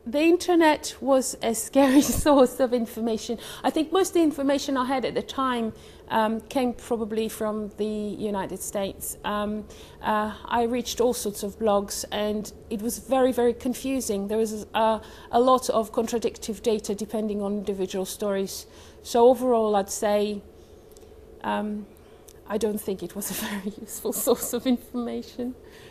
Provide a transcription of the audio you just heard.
the internet was a scary source of information. I think most of the information I had at the time came probably from the United States. I reached all sorts of blogs, and it was very, very confusing. There was a lot of contradictory data depending on individual stories. So overall, I'd say I don't think it was a very useful source of information.